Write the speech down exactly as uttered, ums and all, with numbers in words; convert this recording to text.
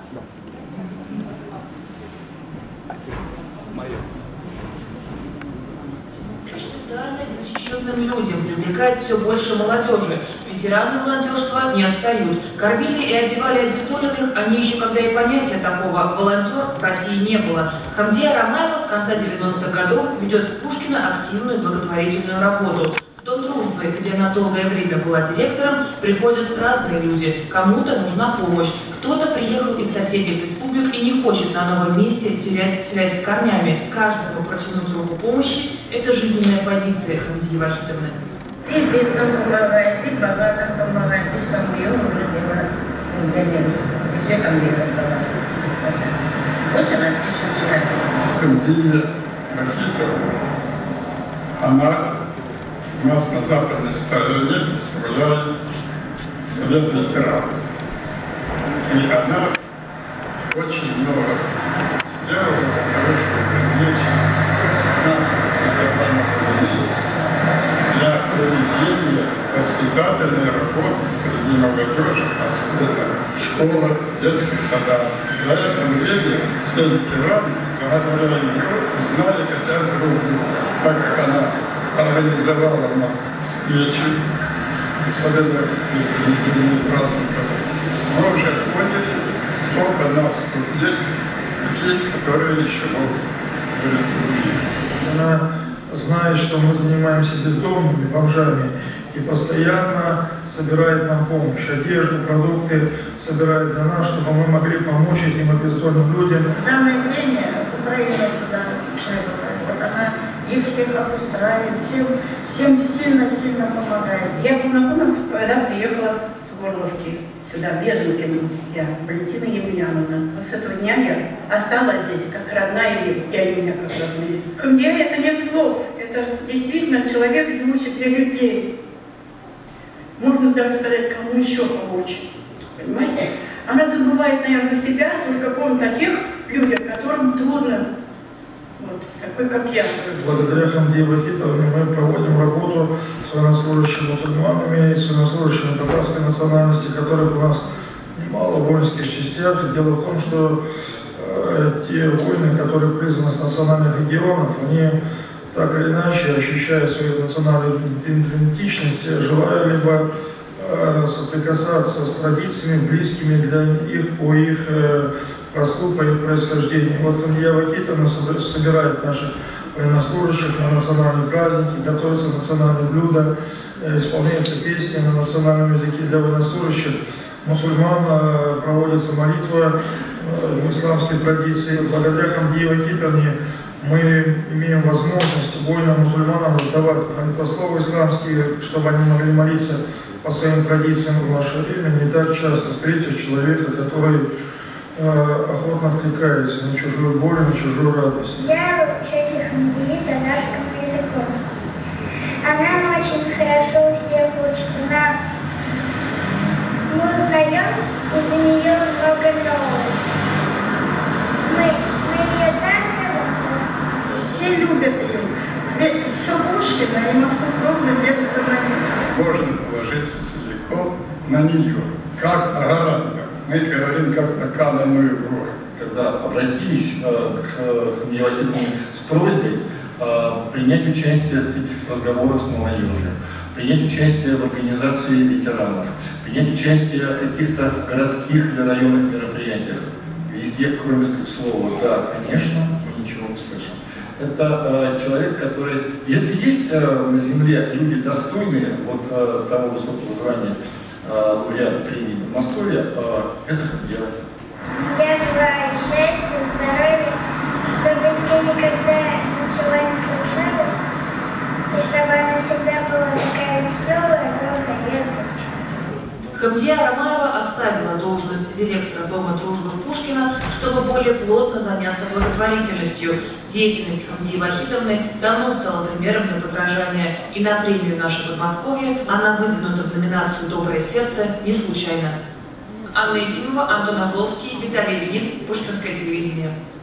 Социально незащищенным людям привлекает все больше молодежи. Ветераны волонтерства не отстают. Кормили и одевали обездоленных, они еще когда и понятия такого «волонтер» в России не было. Хамдия Рамаева с конца девяностых годов ведет в Пушкино активную благотворительную работу. В Дом дружбы, где она долгое время была директором, приходят разные люди. Кому-то нужна помощь. Кто-то приехал из соседних республик и не хочет на новом месте терять связь с корнями. Каждому протянуть руку помощи – это жизненная позиция Хамдии Вахитовны. И бедным помогает, и богатым помогает, и с Хамдией уже делает интернет. И все Хамдия помогает. Очень отлично человек. Хамдия Вахитовна, она у нас на западной стороне представляет Совет ветеранов. И она очень много сделала для того, чтобы привлечь нас, ветеранов войны, для проведения воспитательной работы среди молодежи, особенно в школах, детских садах. За это время все ветераны, благодаря ее, узнали хотя бы друг друга, так как она организовала у нас встречи с победными праздниками. Мы уже поняли, сколько нас тут есть, такие, которые еще могут выразиться. Она знает, что мы занимаемся бездомными, бомжами, и постоянно собирает нам помощь, одежду, продукты собирает для нас, чтобы мы могли помочь этим бездомным людям. В данное время Украина сюда прибывает. Вот она их всех обустраивает, всем, всем сильно-сильно помогает. Я познакомилась, когда приехала с Горловки сюда, Безнукину, я, Валентина Емельяновна. Вот с этого дня я осталась здесь, как родная, и они у меня как родные. Хамдия — это нет слов, это действительно человек, живущий для людей. Можно даже сказать, кому еще помочь, понимаете? Она забывает, наверное, за себя, только помнит о тех людях, которым трудно, вот, такой, как я. Благодаря Хамдии Вахитовне мы проводим работу с военнослужащими мусульманами и с военнослужащими татарской национальности, которых у нас немало в воинских частях. Дело в том, что э, те воины, которые призваны с национальных регионов, они так или иначе, ощущая свою национальную идентичность, желая либо э, соприкасаться с традициями, близкими для их, по их э, рослу, по их происхождению. Вот Хамдия Вахитовна собирает наших военнослужащих на национальные праздники, готовятся национальные блюда, э, исполняются песни на национальном языке для военнослужащих. Мусульман э, проводится молитва э, в исламской традиции. Благодаря Хамдии Вахитовне мы имеем возможность воинам-мусульманам раздавать молитвословы исламские, чтобы они могли молиться по своим традициям. В наше время не так часто встретишь человека, который э, охотно откликается на чужую боль, на чужую радость. Я учитель Хамдии татарскому языку. Она очень хорошо всех учит. Она... Мы узнаем из-за нее много нового. Мы, мы ее знаем. Все любят ее. Все Пушкина и Москву словно держится на ней. Можно положиться целиком на нее, как на гаранта. Мы говорим, как на каменную гору. Когда обратились э, к Хамдии Вахитовне с просьбой э, принять участие в этих разговорах с молодежью, принять участие в организации ветеранов, принять участие в каких-то городских или районных мероприятиях. Везде, кроме слова «да, конечно», мы ничего не слышим. Это э, человек, который, если есть э, на земле люди достойные вот э, того высокого звания э, лауреата премии в Москве, э, это Хамдия Вахитовна. Я желаю счастья, здоровья, чтобы с ней никогда ничего не случалось, и чтобы она всегда была такая веселая, добрая, верная. Хамдия Рамаева оставила должность директора Дома дружбы в Пушкино, чтобы более плотно заняться благотворительностью. Деятельность Хамдии Вахитовны давно стала примером для подражания, и на премию «Наше Подмосковье» она выдвинута в номинацию «Доброе сердце» не случайно. Анна Ефимова, Антон Орловский, Виталий Ильин, Пушкинское телевидение.